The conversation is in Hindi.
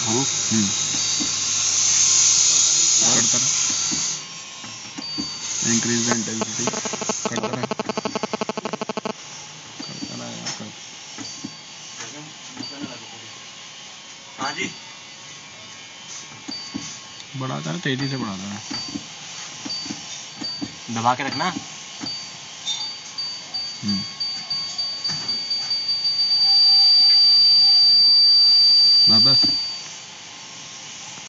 करता रहा, इंक्रीज द इंटेंसिटी करता रहा यार। हाँ जी, बढ़ाता है, तेजी से बढ़ाता है। दबा के रखना। बस